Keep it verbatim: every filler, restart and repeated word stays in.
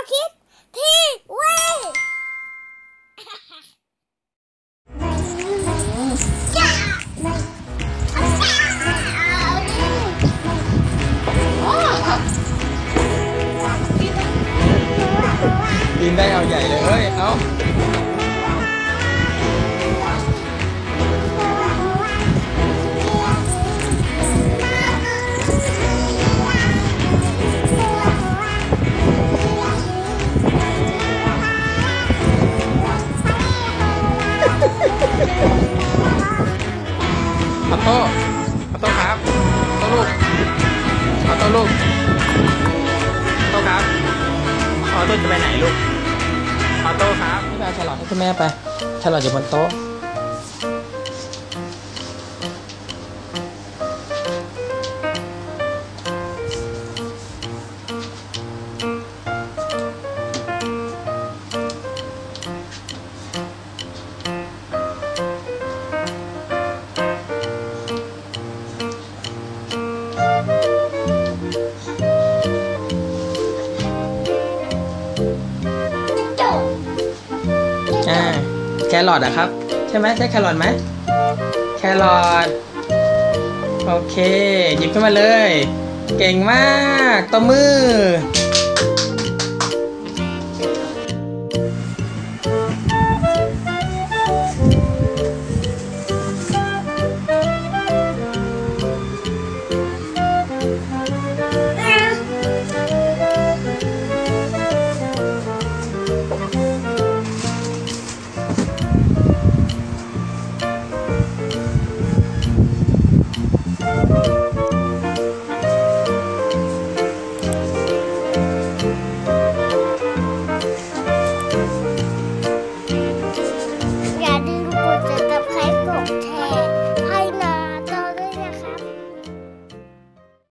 คิดทีเว้ยกินได้เอาใหญ่เลยเฮ้ยเอาขอโทษขอโทษครับขอโทษลูกขอโทษลูกขอโทษครับขอโทษจะไปไหนลูกขอโทษครับนี่ไปเอาแครอทให้คุณแม่ไปแครอทอยู่บนโต๊ะอ่าแครอทอะครับใช่ไหมใช่แครอทไหมแครอทโอเคหยิบขึ้นมาเลยเก่งมากตบมือ